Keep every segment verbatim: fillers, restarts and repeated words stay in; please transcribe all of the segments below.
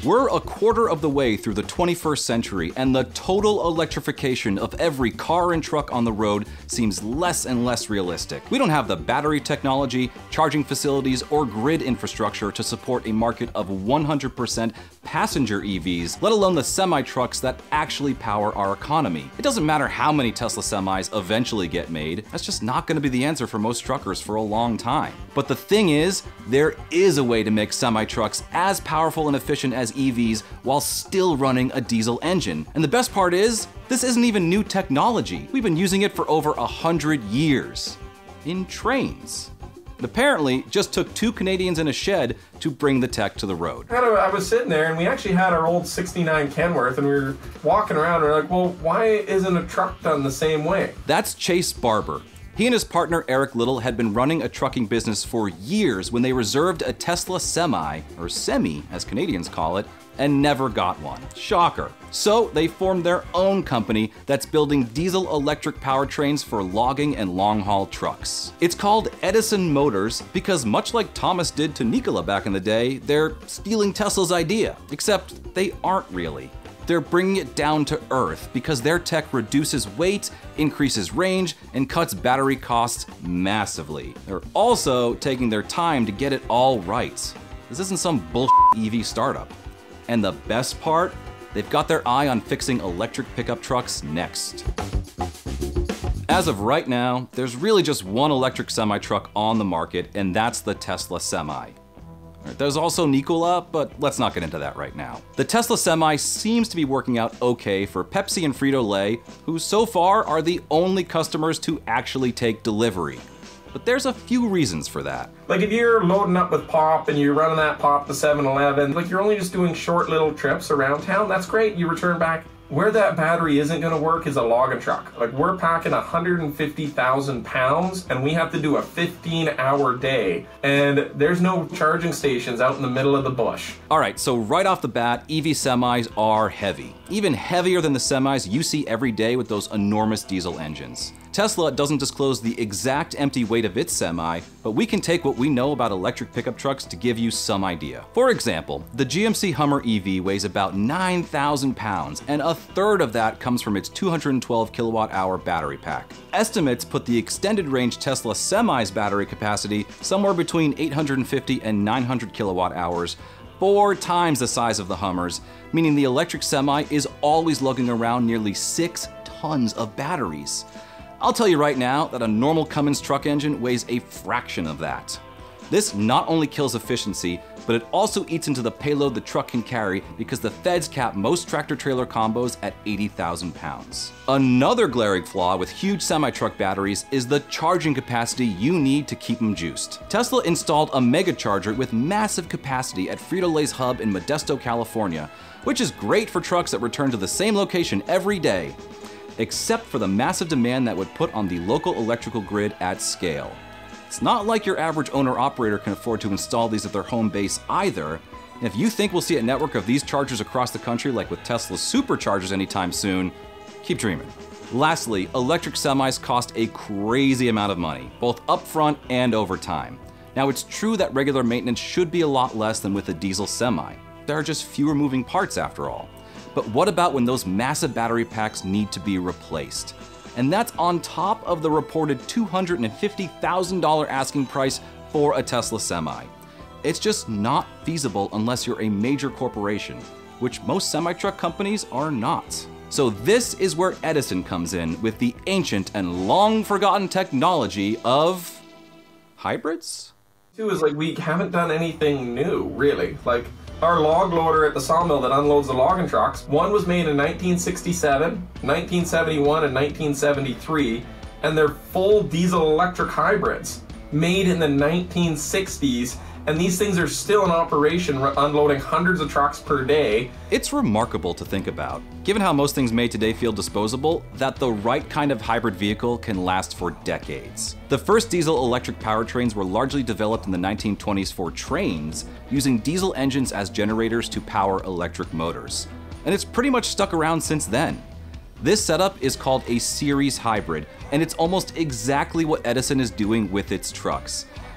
We're a quarter of the way through the twenty-first century, and the total electrification of every car and truck on the road seems less and less realistic. We don't have the battery technology, charging facilities, or grid infrastructure to support a market of one hundred percent passenger E Vs, let alone the semi-trucks that actually power our economy. It doesn't matter how many Tesla semis eventually get made, that's just not going to be the answer for most truckers for a long time. But the thing is, there is a way to make semi-trucks as powerful and efficient as E Vs while still running a diesel engine. And the best part is, this isn't even new technology. We've been using it for over a hundred years. In trains. It apparently just took two Canadians in a shed to bring the tech to the road. I was sitting there and we actually had our old sixty-nine Kenworth and we were walking around and we're like, well, why isn't a truck done the same way? That's Chase Barber. He and his partner Eric Little had been running a trucking business for years when they reserved a Tesla Semi, or Semi as Canadians call it, and never got one. Shocker. So they formed their own company that's building diesel-electric powertrains for logging and long-haul trucks. It's called Edison Motors because, much like Thomas did to Nikola back in the day, they're stealing Tesla's idea, except they aren't really. They're bringing it down to earth because their tech reduces weight, increases range, and cuts battery costs massively. They're also taking their time to get it all right. This isn't some bullshit E V startup. And the best part? They've got their eye on fixing electric pickup trucks next. As of right now, there's really just one electric semi-truck on the market, and that's the Tesla Semi. There's also Nikola, but let's not get into that right now. The Tesla Semi seems to be working out okay for Pepsi and Frito-Lay, who so far are the only customers to actually take delivery. But there's a few reasons for that. Like if you're loading up with pop and you're running that pop to seven eleven, like you're only just doing short little trips around town, that's great, you return back. Where that battery isn't gonna work is a logging truck. Like we're packing one hundred fifty thousand pounds and we have to do a fifteen hour day. And there's no charging stations out in the middle of the bush. All right, so right off the bat, E V semis are heavy. Even heavier than the semis you see every day with those enormous diesel engines. Tesla doesn't disclose the exact empty weight of its semi, but we can take what we know about electric pickup trucks to give you some idea. For example, the G M C Hummer E V weighs about nine thousand pounds, and a third of that comes from its two hundred twelve kilowatt hour battery pack. Estimates put the extended range Tesla Semi's battery capacity somewhere between eight hundred fifty and nine hundred kilowatt hours, four times the size of the Hummers, meaning the electric semi is always lugging around nearly six tons of batteries. I'll tell you right now that a normal Cummins truck engine weighs a fraction of that. This not only kills efficiency, but it also eats into the payload the truck can carry because the feds cap most tractor-trailer combos at eighty thousand pounds. Another glaring flaw with huge semi-truck batteries is the charging capacity you need to keep them juiced. Tesla installed a mega charger with massive capacity at Frito-Lay's hub in Modesto, California, which is great for trucks that return to the same location every day, except for the massive demand that would put on the local electrical grid at scale. It's not like your average owner-operator can afford to install these at their home base either, and if you think we'll see a network of these chargers across the country like with Tesla's superchargers anytime soon, keep dreaming. Lastly, electric semis cost a crazy amount of money, both upfront and over time. Now it's true that regular maintenance should be a lot less than with a diesel semi. There are just fewer moving parts after all. But what about when those massive battery packs need to be replaced? And that's on top of the reported two hundred fifty thousand dollars asking price for a Tesla Semi. It's just not feasible unless you're a major corporation, which most semi-truck companies are not. So this is where Edison comes in with the ancient and long-forgotten technology of hybrids? Two is like we haven't done anything new, really. Like our log loader at the sawmill that unloads the logging trucks, one was made in nineteen sixty-seven, nineteen seventy-one, and nineteen seventy-three, and they're full diesel electric hybrids made in the nineteen sixties, and these things are still in operation, unloading hundreds of trucks per day. It's remarkable to think about, given how most things made today feel disposable, that the right kind of hybrid vehicle can last for decades. The first diesel electric powertrains were largely developed in the nineteen twenties for trains, using diesel engines as generators to power electric motors. And it's pretty much stuck around since then. This setup is called a series hybrid, and it's almost exactly what Edison is doing with its trucks.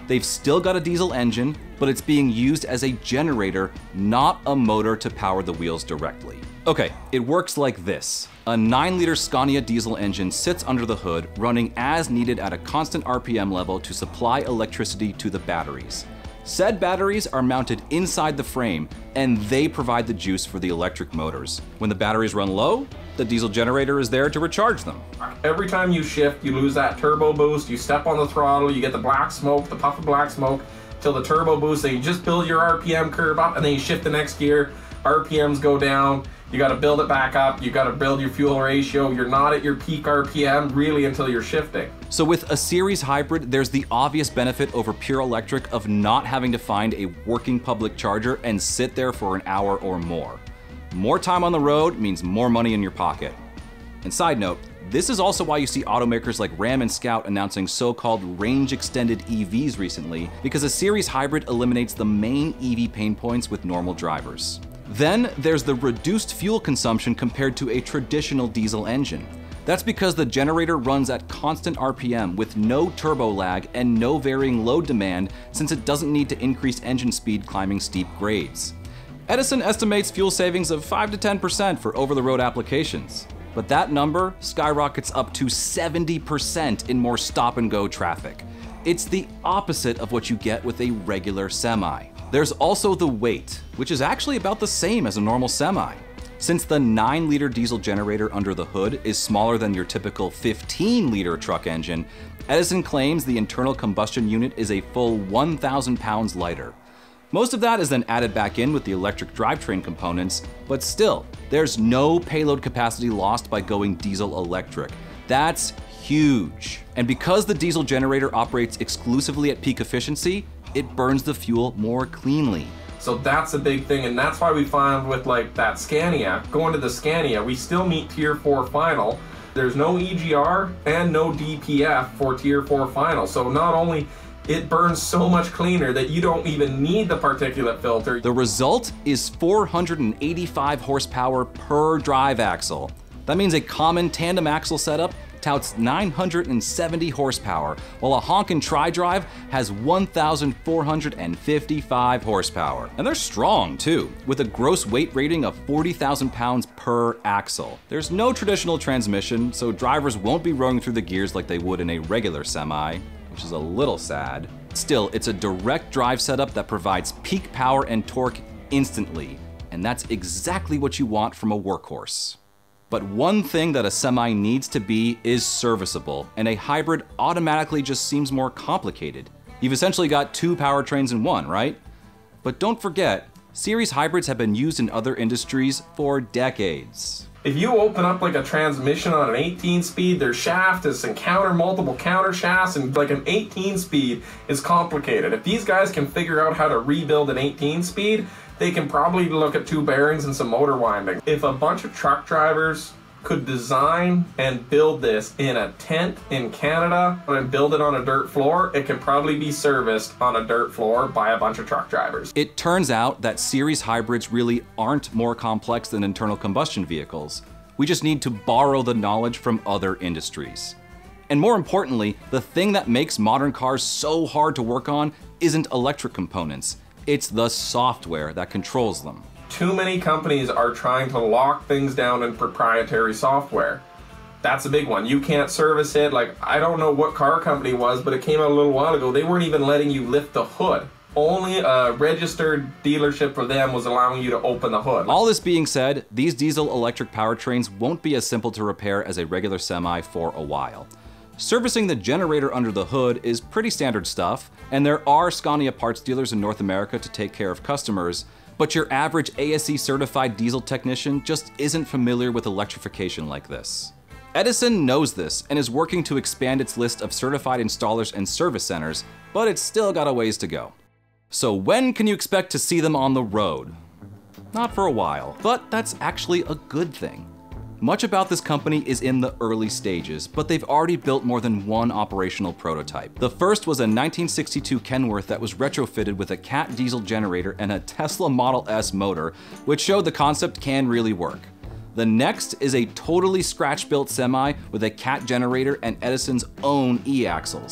They've still got a diesel engine, but it's being used as a generator, not a motor to power the wheels directly. Okay, it works like this. A nine liter Scania diesel engine sits under the hood, running as needed at a constant R P M level to supply electricity to the batteries. Said batteries are mounted inside the frame, and they provide the juice for the electric motors. When the batteries run low, the diesel generator is there to recharge them. Every time you shift, you lose that turbo boost, you step on the throttle, you get the black smoke, the puff of black smoke, till the turbo boost, then you just build your R P M curve up, and then you shift the next gear, R P Ms go down, you gotta build it back up, you gotta build your fuel ratio, you're not at your peak R P M really until you're shifting. So with a series hybrid, there's the obvious benefit over pure electric of not having to find a working public charger and sit there for an hour or more. More time on the road means more money in your pocket. And side note, this is also why you see automakers like Ram and Scout announcing so-called range-extended E Vs recently, because a series hybrid eliminates the main E V pain points with normal drivers. Then there's the reduced fuel consumption compared to a traditional diesel engine. That's because the generator runs at constant R P M with no turbo lag and no varying load demand, since it doesn't need to increase engine speed climbing steep grades. Edison estimates fuel savings of five to ten percent for over-the-road applications. But that number skyrockets up to seventy percent in more stop-and-go traffic. It's the opposite of what you get with a regular semi. There's also the weight, which is actually about the same as a normal semi. Since the nine liter diesel generator under the hood is smaller than your typical fifteen liter truck engine, Edison claims the internal combustion unit is a full one thousand pounds lighter. Most of that is then added back in with the electric drivetrain components, but still, there's no payload capacity lost by going diesel electric. That's huge. And because the diesel generator operates exclusively at peak efficiency, it burns the fuel more cleanly. So that's a big thing, and that's why we find with like that Scania, going to the Scania, we still meet tier four final. There's no E G R and no D P F for tier four final. So not only it burns so much cleaner that you don't even need the particulate filter. The result is four hundred eighty-five horsepower per drive axle. That means a common tandem axle setup touts nine hundred seventy horsepower, while a honkin' tri-drive has one thousand four hundred fifty-five horsepower. And they're strong too, with a gross weight rating of forty thousand pounds per axle. There's no traditional transmission, so drivers won't be rowing through the gears like they would in a regular semi, which is a little sad. Still, it's a direct drive setup that provides peak power and torque instantly, and that's exactly what you want from a workhorse. But one thing that a semi needs to be is serviceable, and a hybrid automatically just seems more complicated. You've essentially got two powertrains in one, right? But don't forget, series hybrids have been used in other industries for decades. If you open up like a transmission on an eighteen speed, their shaft is encounter multiple counter shafts, and like an eighteen speed is complicated. If these guys can figure out how to rebuild an eighteen speed, they can probably look at two bearings and some motor winding. If a bunch of truck drivers could design and build this in a tent in Canada and build it on a dirt floor, it can probably be serviced on a dirt floor by a bunch of truck drivers. It turns out that series hybrids really aren't more complex than internal combustion vehicles. We just need to borrow the knowledge from other industries. And more importantly, the thing that makes modern cars so hard to work on isn't electric components. It's the software that controls them. Too many companies are trying to lock things down in proprietary software. That's a big one. You can't service it. Like, I don't know what car company it was, but it came out a little while ago. They weren't even letting you lift the hood. Only a registered dealership for them was allowing you to open the hood. All this being said, these diesel electric powertrains won't be as simple to repair as a regular semi for a while. Servicing the generator under the hood is pretty standard stuff, and there are Scania parts dealers in North America to take care of customers, but your average A S E certified diesel technician just isn't familiar with electrification like this. Edison knows this and is working to expand its list of certified installers and service centers, but it's still got a ways to go. So when can you expect to see them on the road? Not for a while, but that's actually a good thing. Much about this company is in the early stages, but they've already built more than one operational prototype. The first was a nineteen sixty-two Kenworth that was retrofitted with a Cat diesel generator and a Tesla Model S motor, which showed the concept can really work. The next is a totally scratch-built semi with a Cat generator and Edison's own e-axles.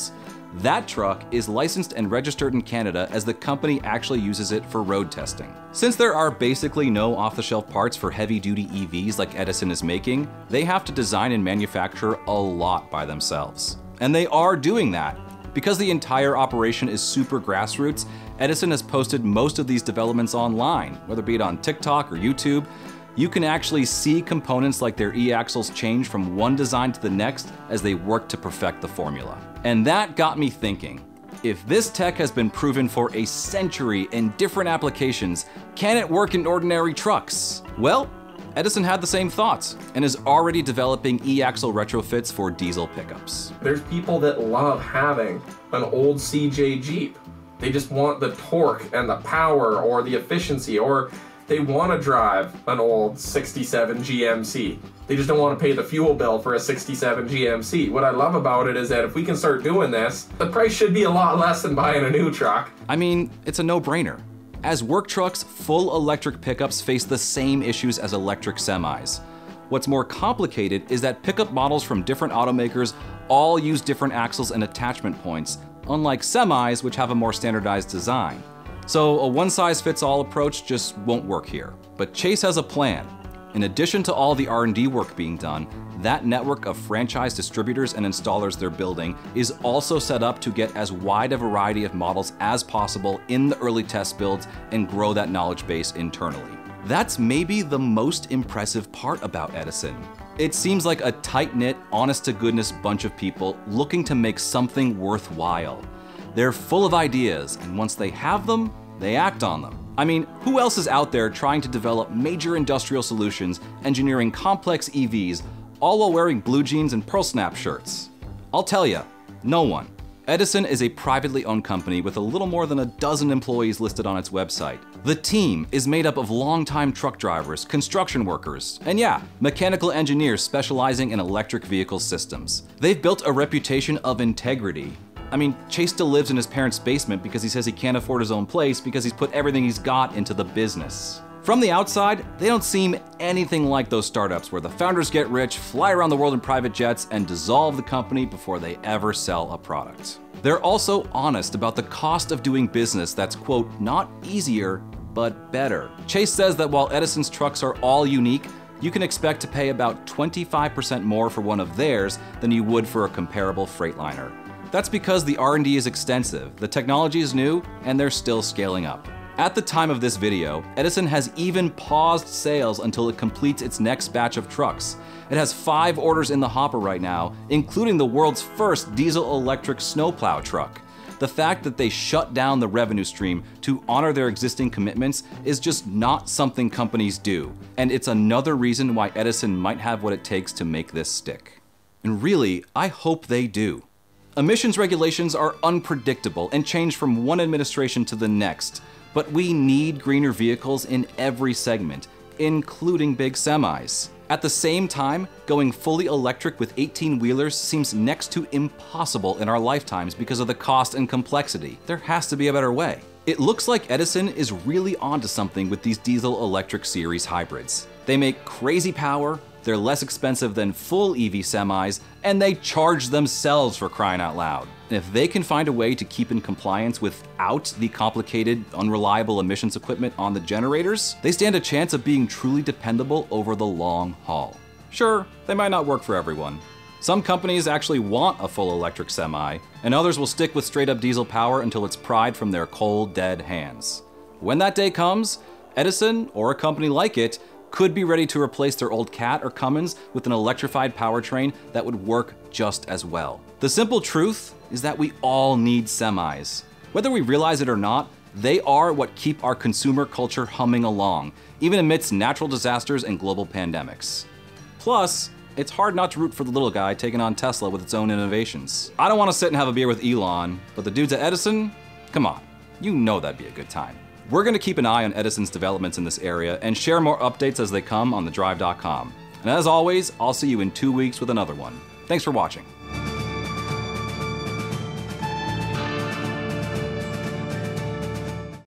That truck is licensed and registered in Canada as the company actually uses it for road testing. Since there are basically no off-the-shelf parts for heavy-duty E Vs like Edison is making, they have to design and manufacture a lot by themselves. And they are doing that. Because the entire operation is super grassroots, Edison has posted most of these developments online, whether it be it on TikTok or YouTube. You can actually see components like their e-axles change from one design to the next as they work to perfect the formula. And that got me thinking, if this tech has been proven for a century in different applications, can it work in ordinary trucks? Well, Edison had the same thoughts and is already developing e-axle retrofits for diesel pickups. There's people that love having an old C J Jeep. They just want the torque and the power or the efficiency, or they want to drive an old sixty-seven G M C. They just don't want to pay the fuel bill for a sixty-seven G M C. What I love about it is that if we can start doing this, the price should be a lot less than buying a new truck. I mean, it's a no-brainer. As work trucks, full electric pickups face the same issues as electric semis. What's more complicated is that pickup models from different automakers all use different axles and attachment points, unlike semis, which have a more standardized design. So a one-size-fits-all approach just won't work here. But Chase has a plan. In addition to all the R and D work being done, that network of franchise distributors and installers they're building is also set up to get as wide a variety of models as possible in the early test builds and grow that knowledge base internally. That's maybe the most impressive part about Edison. It seems like a tight-knit, honest-to-goodness bunch of people looking to make something worthwhile. They're full of ideas, and once they have them, they act on them. I mean, who else is out there trying to develop major industrial solutions, engineering complex E Vs, all while wearing blue jeans and pearl snap shirts? I'll tell ya, no one. Edison is a privately owned company with a little more than a dozen employees listed on its website. The team is made up of longtime truck drivers, construction workers, and yeah, mechanical engineers specializing in electric vehicle systems. They've built a reputation of integrity. I mean, Chase still lives in his parents' basement because he says he can't afford his own place because he's put everything he's got into the business. From the outside, they don't seem anything like those startups where the founders get rich, fly around the world in private jets, and dissolve the company before they ever sell a product. They're also honest about the cost of doing business that's, quote, not easier, but better. Chase says that while Edison's trucks are all unique, you can expect to pay about twenty-five percent more for one of theirs than you would for a comparable Freightliner. That's because the R and D is extensive, the technology is new, and they're still scaling up. At the time of this video, Edison has even paused sales until it completes its next batch of trucks. It has five orders in the hopper right now, including the world's first diesel-electric snowplow truck. The fact that they shut down the revenue stream to honor their existing commitments is just not something companies do, and it's another reason why Edison might have what it takes to make this stick. And really, I hope they do. Emissions regulations are unpredictable and change from one administration to the next, but we need greener vehicles in every segment, including big semis. At the same time, going fully electric with eighteen-wheelers seems next to impossible in our lifetimes because of the cost and complexity. There has to be a better way. It looks like Edison is really onto something with these diesel-electric series hybrids. They make crazy power, they're less expensive than full E V semis, and they charge themselves, for crying out loud. And if they can find a way to keep in compliance without the complicated, unreliable emissions equipment on the generators, they stand a chance of being truly dependable over the long haul. Sure, they might not work for everyone. Some companies actually want a full electric semi, and others will stick with straight-up diesel power until it's pried from their cold, dead hands. When that day comes, Edison, or a company like it, could be ready to replace their old Cat or Cummins with an electrified powertrain that would work just as well. The simple truth is that we all need semis. Whether we realize it or not, they are what keep our consumer culture humming along, even amidst natural disasters and global pandemics. Plus, it's hard not to root for the little guy taking on Tesla with its own innovations. I don't want to sit and have a beer with Elon, but the dudes at Edison, come on, you know that'd be a good time. We're going to keep an eye on Edison's developments in this area and share more updates as they come on the drive dot com. And as always, I'll see you in two weeks with another one. Thanks for watching.